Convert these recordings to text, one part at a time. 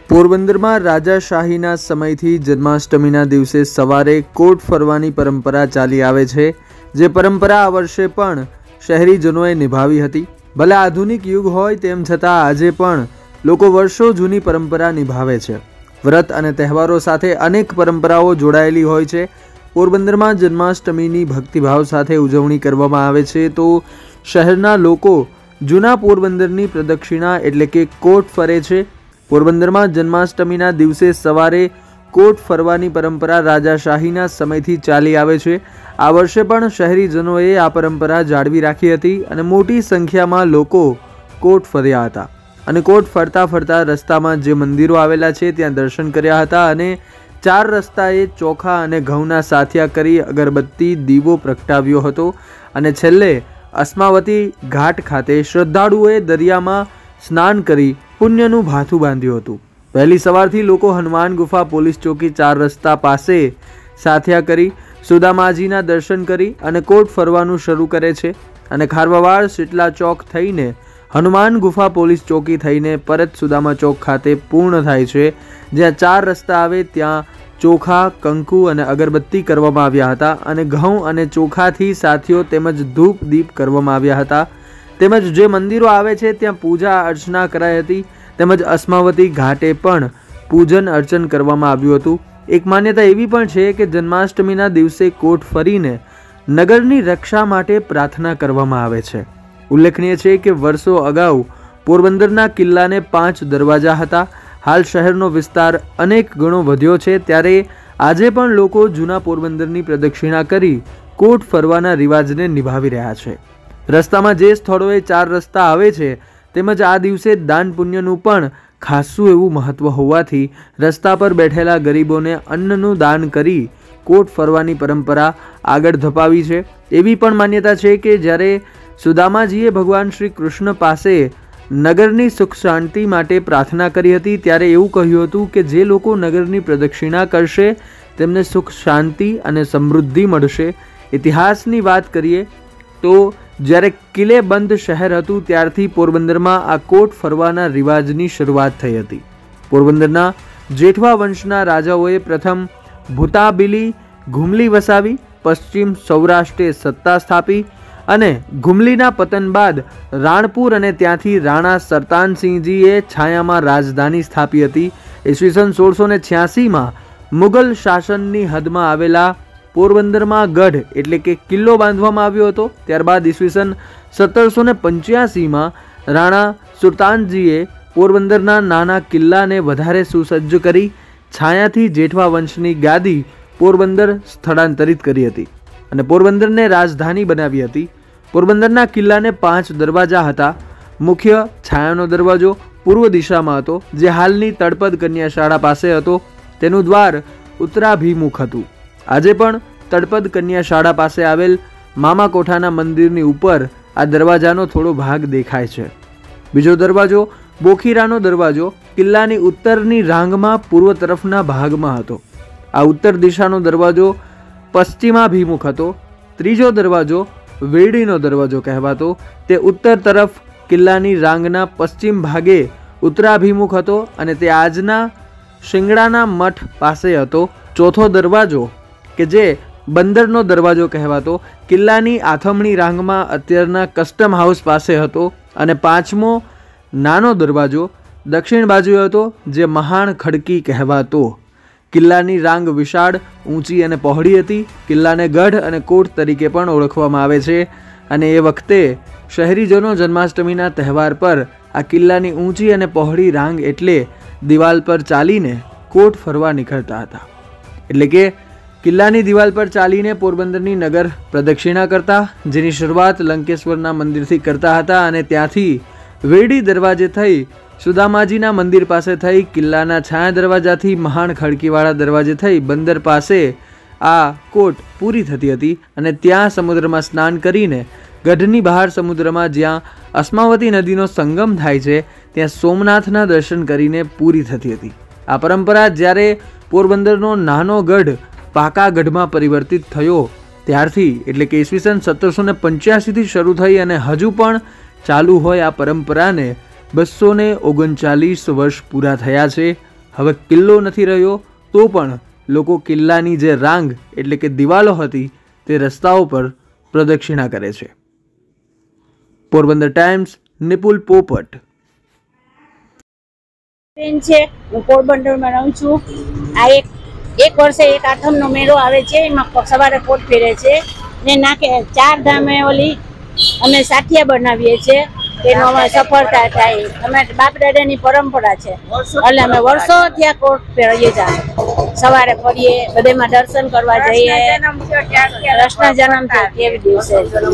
પોરબંદરમાં રાજાશાહીના સમયથી જન્માષ્ટમીના દિવસે સવારે કોટ ફરવાની પરંપરા ચાલી આવે છે, જે પરંપરા આ વર્ષે પણ શહેરીજનોએ નિભાવી હતી। ભલે આધુનિક યુગ હોય તેમ છતાં આજે પણ લોકો વર્ષો જૂની પરંપરા નિભાવે છે। વ્રત અને તહેવારો સાથે અનેક પરંપરાઓ જોડાયેલી હોય છે। પોરબંદરમાં જન્માષ્ટમીની ભક્તિભાવ સાથે ઉજવણી કરવામાં આવે છે, તો શહેરના લોકો જૂના પોરબંદરની પ્રદક્ષિણા એટલે કે કોટ ફરે છે। પોરબંદરમાં જન્માષ્ટમીના દિવસે સવારે કોટ ફરવાની પરંપરા રાજાશાહીના સમયથી ચાલી આવે છે। આ વર્ષે પણ શહેરીજનોએ આ પરંપરા જાળવી રાખી હતી અને મોટી સંખ્યામાં લોકો કોટ ફર્યા હતા અને કોટ ફરતા ફરતા રસ્તામાં જે મંદિરો આવેલા છે ત્યાં દર્શન કર્યા હતા અને 4 રસ્તાએ ચોખા અને ઘઉંના સાથિયા કરી અગરબત્તી દીવો પ્રગટાવ્યો હતો અને છેલ્લે અસ્માવતી ઘાટ ખાતે શ્રદ્ધાળુઓએ દરિયામાં સ્નાન કરી પુણ્યનું ભાથું બાંધ્યું હતું। વહેલી સવારથી લોકો હનુમાન ગુફા પોલીસ ચોકી 4 રસ્તા પાસે સાથિયા કરી સુદામાજીના દર્શન કરી અને કોટ ફરવાનું શરૂ કરે છે અને ખારવાવાડ શીતલા ચોક થઈને હનુમાન ગુફા પોલીસ ચોકી થઈને પરત સુદામા ચોક ખાતે પૂર્ણ થાય છે, જ્યાં 4 રસ્તા આવે ત્યાં ચોખા, કંકુ અને અગરબત્તી કરવામાં આવ્યા હતા અને ઘઉં અને ચોખાથી સાથીઓ તેમજ ધૂપ દીપ કરવામાં આવ્યા હતા। તેમજ જે મંદિરો આવે છે ત્યાં પૂજા અર્ચના કરાઈ હતી, તેમજ અસ્માવતી ઘાટે પણ પૂજન અર્ચન કરવામાં આવ્યું હતું। એક માન્યતા એવી પણ છે કે જન્માષ્ટમીના દિવસે કોટ ફરીને નગરની રક્ષા માટે પ્રાર્થના કરવામાં આવે છે। ઉલ્લેખનીય છે કે વર્ષો અગાઉ પોરબંદરના કિલ્લાને 5 દરવાજા હતા। હાલ શહેરનો વિસ્તાર અનેક ગણો વધ્યો છે, ત્યારે આજે પણ લોકો જૂના પોરબંદરની પ્રદક્ષિણા કરી કોટ ફરવાના રિવાજને નિભાવી રહ્યા છે। રસ્તામાં જે સ્થળોએ 4 રસ્તા આવે છે તેમજ આ દિવસે દાન પુણ્યનું પણ ખાસું એવું મહત્વ હોવાથી રસ્તા પર બેઠેલા ગરીબોને અન્નનું દાન કરી કોટ ફરવાની પરંપરા આગળ ધપાવી છે। એવી પણ માન્યતા છે કે જ્યારે સુદામાજીએ ભગવાન શ્રી કૃષ્ણ પાસે નગરની સુખ શાંતિ માટે પ્રાર્થના કરી હતી ત્યારે એવું કહ્યું હતું કે જે લોકો નગરની પ્રદક્ષિણા કરશે તેમને સુખ શાંતિ અને સમૃદ્ધિ મળશે। ઇતિહાસની વાત કરીએ તો જ્યારે કિલ્લે બંધ શહેર હતું ત્યારથી પોરબંદરમાં આ કોટ ફરવાના રિવાજની શરૂઆત થઈ હતી। પોરબંદરના જેઠવા વંશના રાજાઓએ પ્રથમ ભૂતાબિલી ઘુમલી વસાવી પશ્ચિમ સૌરાષ્ટ્રે સત્તા સ્થાપી અને ઘુમલીના પતન બાદ રાણપુર અને ત્યાંથી રાણા સરતાનસિંહજીએ છાયામાં રાજધાની સ્થાપી હતી। ઈસવીસન 1686માં મુગલ શાસનની હદમાં આવેલા પોરબંદરમાં ગઢ એટલે કે કિલ્લો બાંધવામાં આવ્યો હતો। ત્યારબાદ ઈસવીસન 1785માં રાણા સુરતાનજીએ પોરબંદરના નાના કિલ્લાને વધારે સુસજ્જ કરી છાયાથી જેઠવા વંશની ગાદી પોરબંદર સ્થળાંતરિત કરી હતી અને પોરબંદરને રાજધાની બનાવી હતી। પોરબંદરના કિલ્લાને 5 દરવાજા હતા। મુખ્ય છાયાનો દરવાજો પૂર્વ દિશામાં હતો, જે હાલની તળપદ કન્યા શાળા પાસે હતો। તેનું દ્વાર ઉત્તરાભિમુખ હતું। આજે પણ તળપદ કન્યા શાળા પાસે આવેલ મામા કોઠાના મંદિરની ઉપર આ દરવાજાનો થોડો ભાગ દેખાય છે। બીજો દરવાજો બોખીરાનો દરવાજો કિલ્લાની ઉત્તરની રાંગમાં પૂર્વ તરફના ભાગમાં હતો। આ ઉત્તર દિશાનો દરવાજો પશ્ચિમાભિમુખ હતો। ત્રીજો દરવાજો વેડીનો દરવાજો કહેવાતો, તે ઉત્તર તરફ કિલ્લાની રાંગના પશ્ચિમ ભાગે ઉત્તરાભિમુખ હતો અને તે આજના શિંગડાના મઠ પાસે હતો। ચોથો દરવાજો કે જે બંદરનો દરવાજો કહેવાતો કિલ્લાની આથમણી રાંગમાં અત્યારના કસ્ટમ હાઉસ પાસે હતો અને 5મો નાનો દરવાજો દક્ષિણ બાજુએ હતો, જે મહાણ ખડકી કહેવાતો। કિલ્લાની રાંગ વિશાળ, ઊંચી અને પહોળી હતી। કિલ્લાને ગઢ અને કોટ તરીકે પણ ઓળખવામાં આવે છે અને એ વખતે શહેરીજનો જન્માષ્ટમીના તહેવાર પર આ કિલ્લાની ઊંચી અને પહોળી રાંગ એટલે દિવાલ પર ચાલીને કોટ ફરવા નીકળતા હતા। એટલે કે કિલ્લાની દિવાલ પર ચાલીને પોરબંદરની નગર પ્રદક્ષિણા કરતા, જેની શરૂઆત લંકેશ્વરના મંદિરથી કરતા હતા અને ત્યાંથી વેડી દરવાજે થઈ સુદામાજીના મંદિર પાસે થઈ કિલ્લાના છાયા દરવાજાથી મહાણ ખડકીવાળા દરવાજે થઈ બંદર પાસે આ કોટ પૂરી થતી હતી અને ત્યાં સમુદ્રમાં સ્નાન કરીને ગઢની બહાર સમુદ્રમાં જ્યાં અસ્માવતી નદીનો સંગમ થાય છે ત્યાં સોમનાથના દર્શન કરીને પૂરી થતી હતી। આ પરંપરા જ્યારે પોરબંદરનો નાનો ગઢ પાકા ગઢમાં પરિવર્તિત થયો ત્યારથી એટલે કે ઈસવીસન 1785થી શરૂ થઈ અને હજુ પણ ચાલુ હોય આ પરંપરાને 239 વર્ષ પૂરા થયા છે। હવે કિલ્લો નથી રહ્યો તો પણ લોકો કિલ્લાની જે રાંગ એટલે કે દિવાલો હતી તે રસ્તાઓ પર પ્રદક્ષિણા કરે છે. પોરબંદર ટાઈમ્સ, નિપુલ પોપટ. છે હું પોરબંદરમાં રહું છું. આ એક વર્ષે એક આઠમનો મેળો આવે છે, એમાં સવારે કોટ ફેરે છે ને નાખે 4 ધામે ઓલી અમે સાઠિયા બનાવીએ છીએ, તેનો અમે સફળતા થાય. અમે બાપ દાદાની પરંપરા છે એટલે અમે વર્ષોથી આ કોટ ફેરવીએ છીએ. સવારે ફરીએ, બધેમાં દર્શન કરવા જઈએ. કૃષ્ણ જન્મ થયો કેવી દિવસે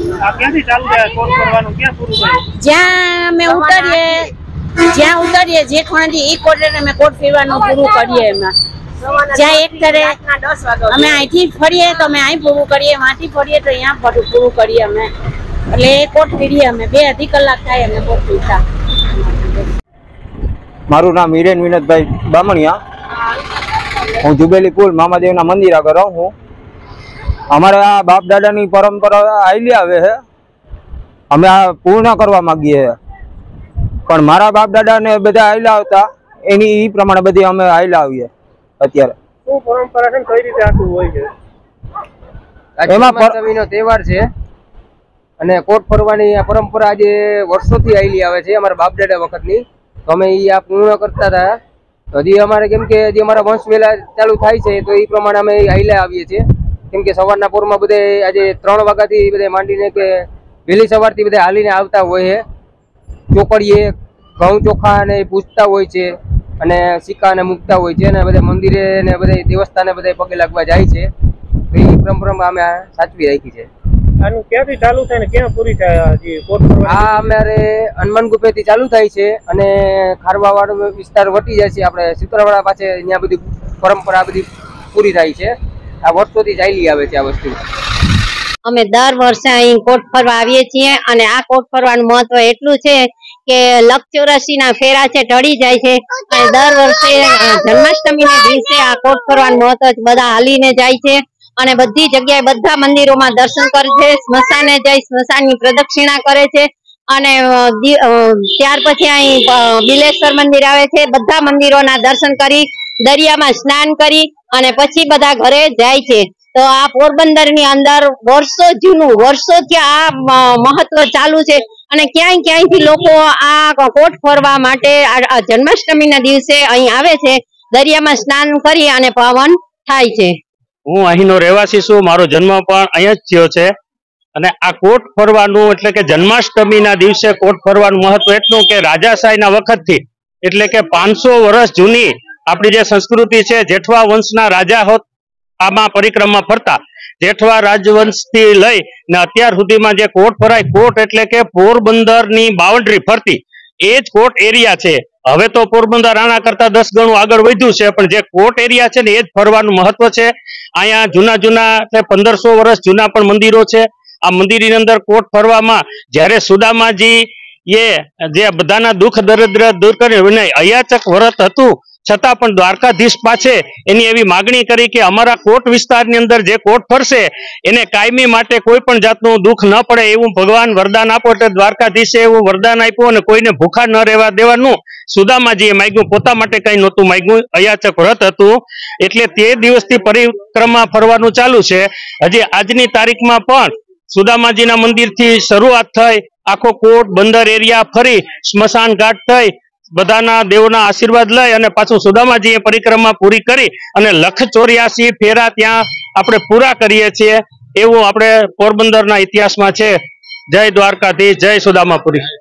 જ્યાં અમે ઉતરીએ જે ખૂણેથી એ કોટે અમે કોટ ફેરવાનું પૂરું કરીએ. એમાં જ્યાં એક તરે અમે અહીંથી ફરીએ તો અમે અહીં પૂરું કરીએ, વાંથી ફરીએ તો અહીંયા પૂરું કરીએ અમે. એટલે એ કોટ ફેરીએ અમે 2-2.5 કલાક થાય અમે કોટ ફેરતા. મારું નામ હિરેન વિનોદભાઈ બામણિયા. હું જુબેલી પુલ મામાદેવના મંદિર આગળ રહું છું. અમારે આ બાપ દાદાની પરંપરા આવેલી આવે છે, અમે આ પૂર્ણ કરવા માંગીએ. પણ મારા બાપ દાદાને બધા આવેલા આવતા એની એ પ્રમાણે બધી અમે આવેલા આવીએ. અત્યારે શું પરંપરા છે, કઈ રીતે આખું હોય છે? એમાં જન્માષ્ટમીનો તહેવાર છે અને કોટ ફરવાની આ પરંપરા આજે વર્ષોથી આવેલી આવે છે અમારા બાપ દાદા વખતની. તો અમે એ આ પૂર્ણ કરતા હતા. હજી અમારે કેમ કે હજી અમારા વંશ વેલા ચાલુ થાય છે તો એ પ્રમાણે અમે આવેલા આવીએ છીએ. કેમ કે સવારના પોરમાં બધે આજે 3 વાગ્યાથી બધે માંડીને કે વહેલી સવારથી બધા હાલીને આવતા હોય છે. ચોકડીએ ઘઉં ચોખા ને પૂછતા હોય છે અને સિક્કા ને મૂકતા હોય છે અને બધા મંદિરે ને બધા દેવસ્થાને બધા પગે લાગવા જાય છે. તો એ પરંપરામાં અમે સાચવી રાખી છે. આનું ક્યાંથી ચાલુ થાય ને ક્યાં પૂરી થાય? આ અમારે હનુમાન ગુફેથી ચાલુ થાય છે અને ખારવા વાળો વિસ્તાર વટી જાય છે. આપણે સુત્રાવાડા પાસે અહીંયા બધી પરંપરા બધી પૂરી થાય છે. આ વર્ષોથી ચાલી આવે છે આ વસ્તુ. અમે દર વર્ષે અહીં કોટ ફરવા આવીએ છીએ અને આ કોટ ફરવાનું મહત્વ એટલું છે કે લક્ષચોરસીના ફેરા છે ઢળી જાય છે અને દર વર્ષે જન્માષ્ટમીના દિવસે આ કોટ ફરવાનું મહત્વ બધા હાલીને જાય છે અને બધી જગ્યાએ બધા મંદિરોમાં દર્શન કરે છે. સ્મશાને જઈ સ્મશાનની પ્રદક્ષિણા કરે છે અને ત્યાર પછી અહીં બિલેશ્વર મંદિર આવે છે. બધા મંદિરોના દર્શન કરી દરિયામાં સ્નાન કરી અને પછી બધા ઘરે જાય છે. તો આ પોરબંદરની અંદર વર્ષો જૂનું વર્ષોથી આ મહત્વ ચાલુ છે અને ક્યાંયથી લોકો આ કોટ ફરવા માટે આ જન્માષ્ટમીના દિવસે અહીં આવે છે. દરિયામાં સ્નાન કરી અને પાવન થાય છે. હું અહીંનો રહેવાસી છું, મારો જન્મ પણ અહીંયા જ થયો છે અને આ કોટ ફરવાનું એટલે કે જન્માષ્ટમીના દિવસે કોટ ફરવાનું મહત્વ એટલું કે રાજાશાહીના વખતથી એટલે કે 500 વર્ષ જૂની આપણી જે સંસ્કૃતિ છે, જેઠવા વંશના રાજા હોત આમાં પરિક્રમા ફરતા. જેઠવા રાજવંશથી લઈ ને અત્યાર સુધીમાં જે કોટ ફરાય, કોટ એટલે કે પોરબંદરની બાઉન્ડ્રી ફરતી એ જ કોટ એરિયા છે. હવે તો પોરબંદર આના કરતા 10 ગણું આગળ વધ્યું છે, પણ જે કોટ એરિયા છે ને એ જ ફરવાનું મહત્વ છે. અહીંયા જૂના એટલે 1500 વર્ષ જૂના પણ મંદિરો છે. આ મંદિરની અંદર કોટ ફરવામાં જ્યારે સુદામાજી એ જે બધાના દુઃખ દરિદ્ર દૂર કરીને અયાચક વ્રત હતું છતાં પણ દ્વારકાધીશ પાસે એની એવી માગણી કરી કે અમારા કોટ વિસ્તારની અંદર જે કોટ ફરશે એને કાયમી માટે કોઈ પણ જાતનું દુઃખ ન પડે એવું ભગવાન વરદાન આપો. એટલે દ્વારકાધીશે એવું વરદાન આપ્યું અને કોઈને ભૂખા ન રહેવા દેવાનું સુદામાજીએ માગ્યું. પોતા માટે કઈ નહોતું માગ્યું, અયાચક વ્રત હતું. એટલે તે દિવસથી પરિક્રમા ફરવાનું ચાલુ છે. હજી આજની તારીખમાં પણ સુદામાજીના મંદિરથી શરૂઆત થઈ આખો કોટ બંદર એરિયા ફરી સ્મશાન ઘાટ થઈ બધાના દેવોના આશીર્વાદ લઈ અને પાછું સુદામાજીએ પરિક્રમા પૂરી કરી અને 184 ફેરા ત્યાં આપણે પૂરા કરીએ છીએ. એવું આપણે પોરબંદરના ઇતિહાસમાં છે. જય દ્વારકાધીશ, જય સુદામાપુરી.